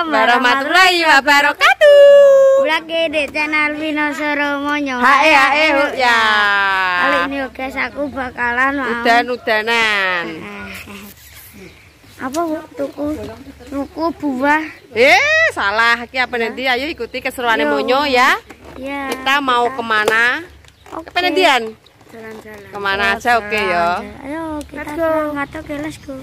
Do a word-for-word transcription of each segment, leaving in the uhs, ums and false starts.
Assalamualaikum warahmatullahi wabarakatuh. Lagi di channel Vino Soromonyo. Hae hae ya. Kali ini guys aku bakalan mau udan-udanan. Apa tuku tuku buah. Eh salah, iki apa nanti? Ayo ikuti keseruannya Monyo ya. Ya. Kita mau kemana? Oke. Ke penantian? Jalan-jalan. Kemana aja oke okay, ya. Ayo kita let's go. Ngato ke let's go.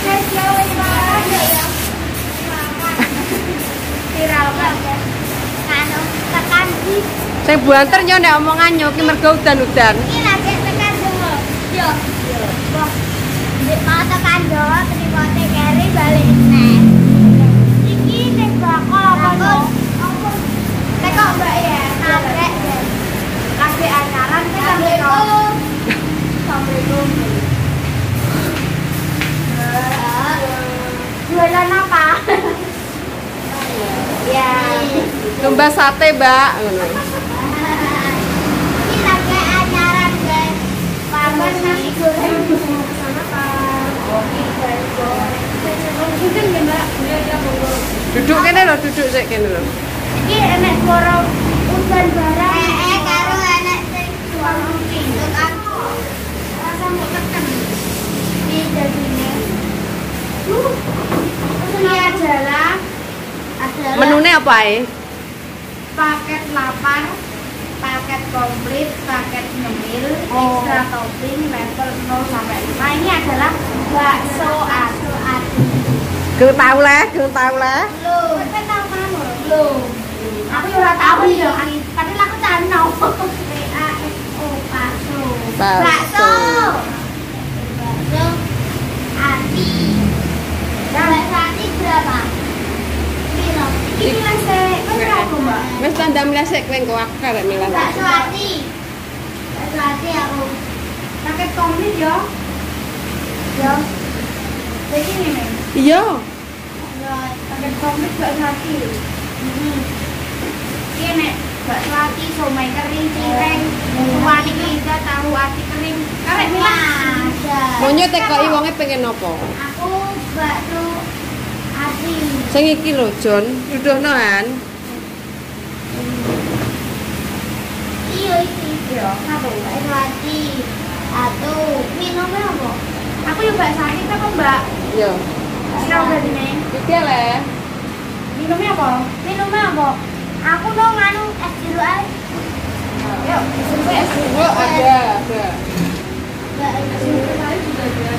Viral banget. Kanu tekan di. Sing buanter yo nek omongan yo ki mergo udan-udan. Iki lagi tekan dulu. Yo. Wah. Nek mau tekan do, terima tekeri balik neh. Iki nek bakal apa no? Tekok Mbak ya. Nabrek. Lagi acaran ki sampe Assalamualaikum. Jualan apa? Ya. Tumbas sate, Mbak. Ngono. Ini lagi acaran, guys. Paman nasi goreng sama Pak. Oke, guys. Mungkin ya, Mbak. Duduk kene lho, duduk sik kene lho. Iki enek suara udan barang. Eh, karo enek sing suara pinduk aku. Rasa mau tekan. Di jadinya. Uh. Ini adalah adalah Menune apa ae? paket lapar, paket komplit, paket nyemil, Oh. ekstra topping level nol sampai lima. Ini adalah bakso asu ati. Geng tau le, geng tau le. Belum. Kan tahu kan belum. Aku ora tahu ya. Padahal aku tahu. B A S O bakso. Bakso. Bakso ati. Bakso ati berapa? Piro? Ini lasek. Kok berapa, Mbak? Wis tanda mlesek kowe engko akar rek milah. Bakso ati. Bakso ati aku. Paket komplit yo. Yo. Jadi ini nih. Iya. Paket komplit bakso ati. Hmm. Ini nek bakso ati, somai kering, cireng, tuan lidah, tahu ati kering. Karek milah. Monyo tekoki wonge pengen apa? Aku bakso ati. Sing iki lho, Jon. Duduhno han. Iya iki. Iya, satu bakso ati. Satu. Minumnya apa? Aku yo bakso ati ta kok, Mbak? Iya. Sira berarti. Iki le. Minumnya apa? Minumnya apa? Aku dong anu es jeruk ae. Yuk, es jeruk es jeruk. Oh, ada, ada. Es jeruk ae juga ada.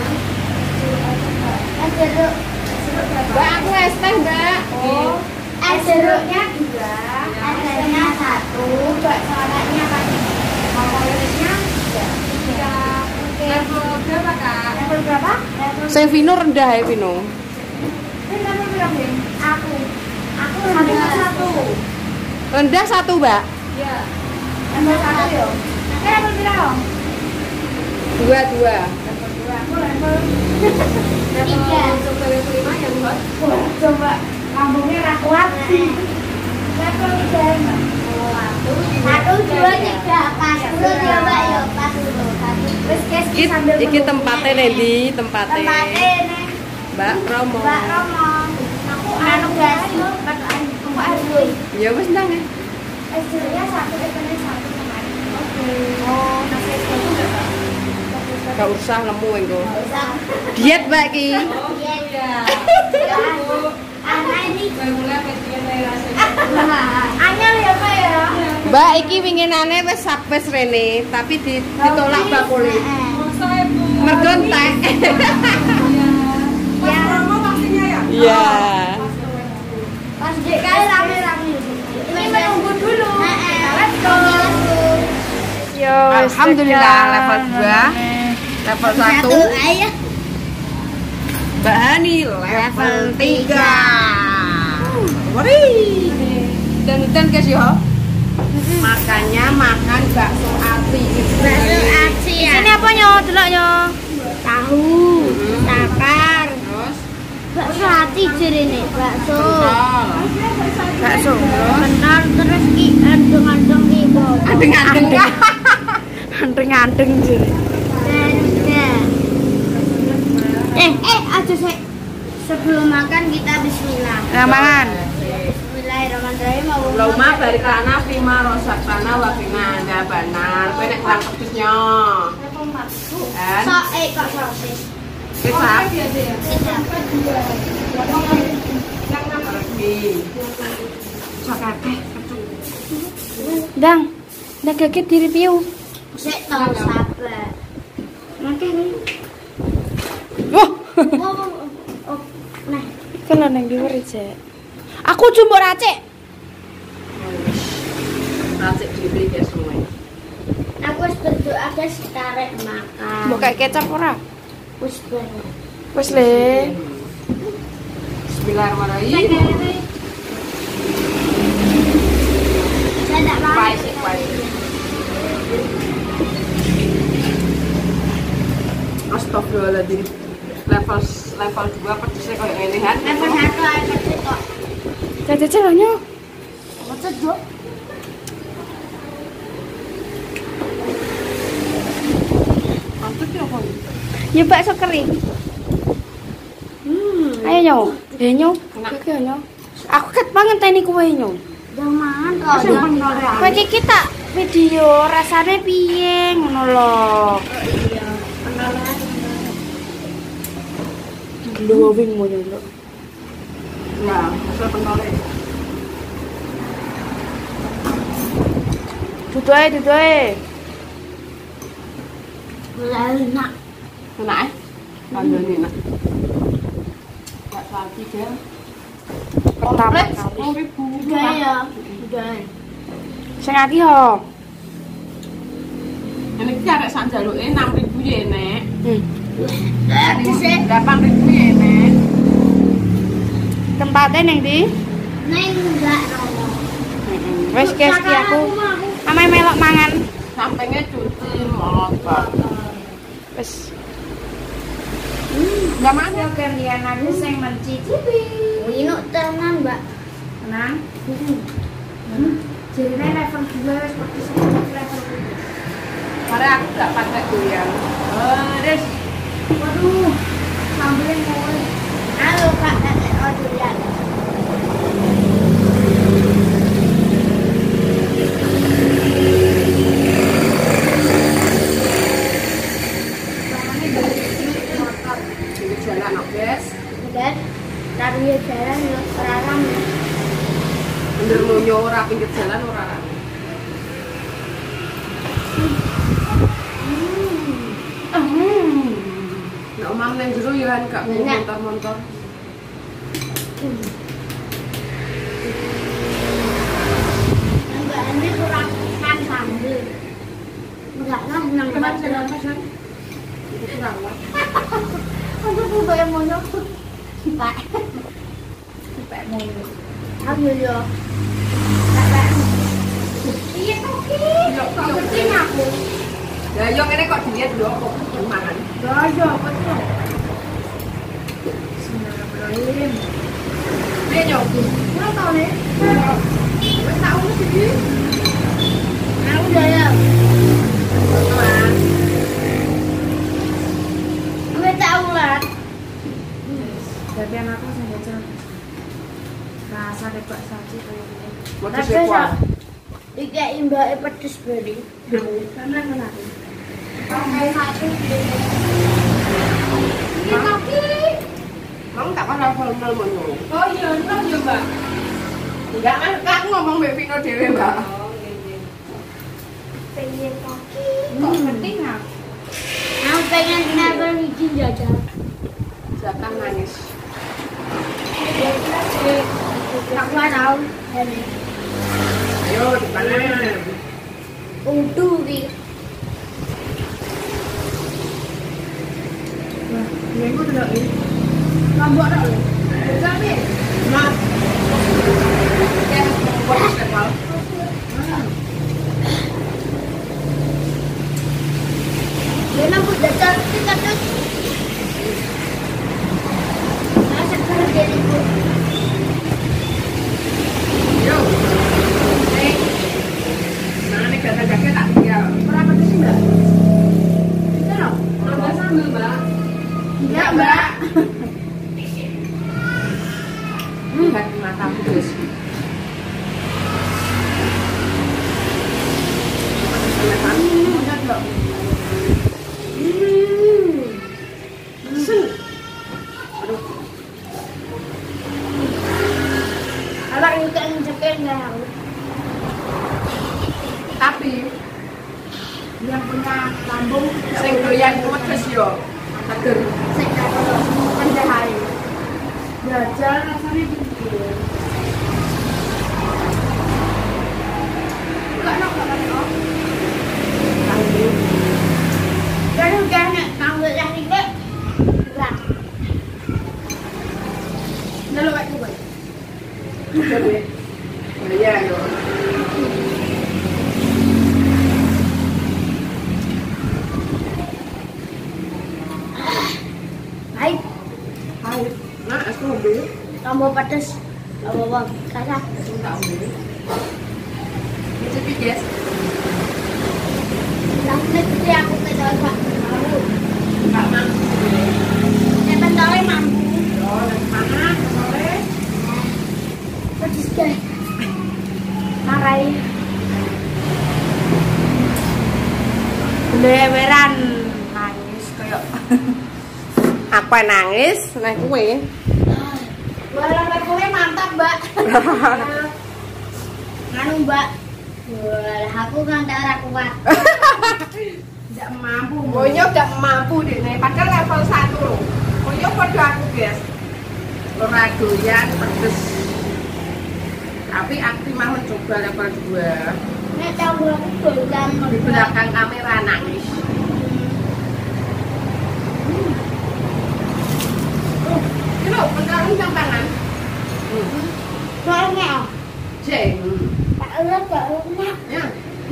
Es jeruk. Mbak, aku es teh, Mbak. Oh. Es jeruknya dua, es tehnya satu, bakso anaknya tadi. Favoritnya tiga. Tiga. Oke. Level berapa, Kak? Level berapa? Level Sing Vino rendah ya, Vino. Ini level berapa, Ben? Aku. Aku rendah satu. Rendah satu, Mbak. Iya. Level satu yo. Oke, level berapa? Dua, dua. Level dua. Aku level tiga. Coba level lima yang Mbak. Wah, coba lambungnya ra kuat. Level tiga, Mbak. Satu, dua, tiga, pas dulu ya, Mbak, yo, pas dulu. Satu. Terus guys, Iki, sambil iki menunggu. tempatnya Nendi, tempatnya Tempatnya nih. Mbak Romo. Mbak Romo. Aku anu guys, pakai tunggu air dulu. Ya wis nang. ya. Es jeruknya satu, esnya satu kemarin. Oke. Oh, nasi es jeruk berapa? Gak usah lemu engko. Nggak usah. Diet, Mbak ki. Iya. Anak ini anyar ya, Pak ya. Mbak iki winginane wis sapes rene, tapi di, ditolak bakule. Mergo entek. Ya. Iya. Pas dek kali rame-rame. Ini menunggu dulu. Let's go. Yo, Alhamdulillah level dua. Level satu. Ayo. Mbak Hani level tiga. Wih. Dan-dan guys yo. Makannya makan bakso ati. Bakso ati ya. Ini apa nyo? Delok nyo. Tahu, takar. Terus Bakso ati jerene, bakso. bakso. Benar terus ki andeng-andeng ki kok. Adeng-adeng. Adeng-adeng jere. Eh, eh, aja sih. Sebelum makan kita bismillah. Nah, mangan. Bismillahirrahmanirrahim. Loma balik lana fima rosak tanah wakina anda banar. Kowe nek kurang pedesnya. Kan? So, eh kok sosis. Kita. Dang, nek kaget di review. Sik tau sabar. Makane. Wah, Oh, oh, nah. kan nang diweri, Cek. Aku jumbuk racik. Racik dhewe ya semua. Aku wis berdoa guys tarik makan. Mbok kayak kecap ora? Wis bareng. Wis le. Bismillahirrahmanirrahim. Saya tak mau. Baik, baik. Astagfirullahaladzim. Level level dua pedesnya kayak ngene kan. Level satu ae kecil kok. Jadi celahnya. Macet, Dok. Maksud ya apa? Ya bakso kering. Hmm. Ayo nyo. Eh nyo. Enak. Oke nyo. Aku ket pangenteni kowe nyo. Jangan kok. Kowe iki kita video rasane piye ngono lho. Iya, kenalan. Lho wing mo nyo lho. Ya, asal pentole. Dudu ae, dudu ae. Enak. Enak eh? Kandone enak. Enggak lagi dia. Pertama Komplit kali. sepuluh ribu. Udah ya. Udah. Sing aki ho. Ini kita ada sak jaluke enam ribu ya, Nek. Hmm. delapan ribu ya, Nek. Tempatnya neng di? Neng enggak rono. Wes guys ki aku. Ame melok mangan. Sampingnya cuci motor. Wes. Enggak mana? Yo gantian aku sing mencicipi. Ini tenan, Mbak. Tenang. Jadi level dua wes seperti seperti level dua. Mari aku gak pakai goyang. Oh, des. Waduh, sambilnya mau. Halo, Kak. Oh, durian. Ini jalan, oke, guys. Dan dari jalan orang Bener lunyo ora pinggir jalan ora. Nek omah nang jero ya kan gak mau montor-montor. enggak ini kurang kan sambil. Enggak lah nang Kenapa baca. jalan pesan? Itu kurang lah. Aku tuh kayak mau nyokot. Pak. Pak mau. Aku yo. Iya toki. Yo, yo penting aku. Ya yo ngene kok diet yo kok mangan. Ya ya betul. Bismillahirrahmanirrahim. Dia yo. Ora tau nih. Wis tak urus iki. Aku udah ya. Teman. Gue tahu lah. Jadi anakku sing bocah. Rasa deh Pak Saji koyo ngene. Motor sewa. Tiga imbak pedes beri. Karena kenapa? Pakai satu. Ini kaki. Kamu tak pernah formal ngono. Oh iya, entar ya, Mbak. Enggak kan aku ngomong mbek Vino dhewe, Mbak. Pengen kaki. Kok penting ah? Aku pengen nabel izin jajan. Jatah nangis. Aku tahu. Ayo dipanen. Udah wi. Nah, minggu udah ini. Lombok tok lho. Jadi, Mas. Ya, buat festival. Dia nampak jajan kita tuh. Masa kerja jadi bu. Yo. Nek. Nah, nek gak-gak tak tinggal. lambung Sing doyan pedes yo. Atur. sing karo penjahat. Jajal rasane piye? Enggak nak enggak nak. Kan udah nek ngambil yang ini. Lah. Nalo wae kowe. Jadi. Iya yo. Hai, Hai. Nah, aku ambil. tambah pedes. Tambah bang, kasar. Aku tak ambil. Ini guys. Langsung itu aku ke dalam. Enggak mampu. Saya pentolnya mampu. Oh, mana? Boleh. Pedes guys. Marahin. Leweran nangis kayak Apa nangis? Nah, kue. Walau kue mantap, Mbak. Nganu, Mbak. Wah, aku kan tak ora kuat. tidak mampu. Moyo gak mampu deh, nih. Padahal level satu loh. Moyo pada aku guys. Ora doyan pedes. Tapi aku mah mencoba level dua. Nek tahu aku dolan Di belakang kamera nangis. Ini loh, pengaruh yang tangan. Soalnya, Jeng. tak ulah tak ulah. Ya.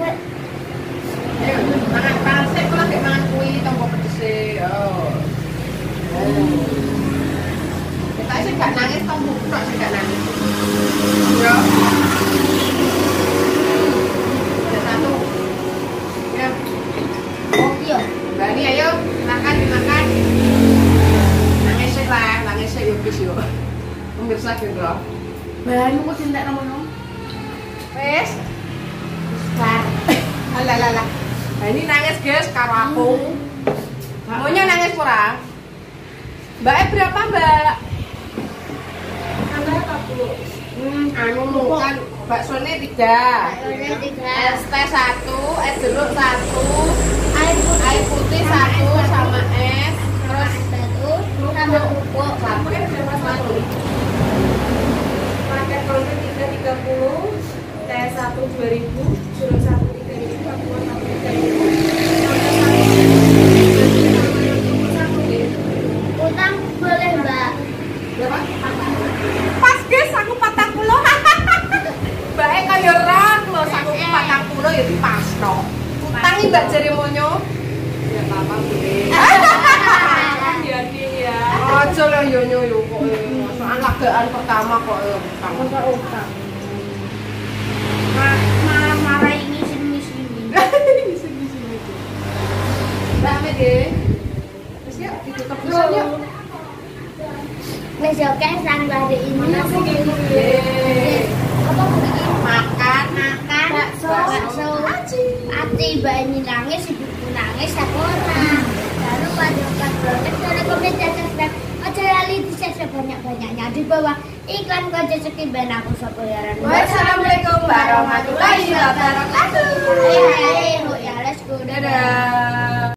Ayo, mangan mangan sik kok lagi mangan kuwi tombo pedese. Oh. Oh. Kita sih gak nangis tombo kok sih gak nangis. Yo. Ada satu. Ya. Oh iya. Bani ayo makan dimakan. Nangis sih lah, nangis sih yuk bis yuk. Pemirsa gitu. Bahan kok cinta nomor Wes. Besar. Alah alah alah. Nah, ini nangis guys karo aku. Maunya nangis pura. Mbaknya berapa mbak? Tambah apa Bu? Hmm, anu kan baksonya tiga. Baksonya tiga. Es teh satu, es jeruk satu, Air putih, air putih satu sama es. Terus satu sama pupuk. satu es berapa satu? Paket kombo tiga tiga puluh, teh satu dua ribu, jeruk satu tiga ribu, aqua satu tiga ribu, satu ribu. Utang boleh, Mbak. Berapa? Pas guys, aku patang puluh. Mbaknya kaya rak loh, aku patang puluh ya pas no. Utangi mbak jari monyo. Ya apa-apa boleh. Hati-hati ya. Aja lah yo yo yo kok. Soal lagaan pertama kok utang. Masa utang. Malah marah ini sini sini. Mbak Mede. Terus ya ditutup dulu yuk. Wes oke sang hari ini aku Yeay. apa bikin Makan makan bakso bakso Ati mbak ini nangis, ibuku nangis, aku orang. Lalu pada banget kalau komentar dan aja lali bisa sebanyak banyaknya di bawah iklan kau rezeki ben aku sebayaran. Wassalamualaikum warahmatullahi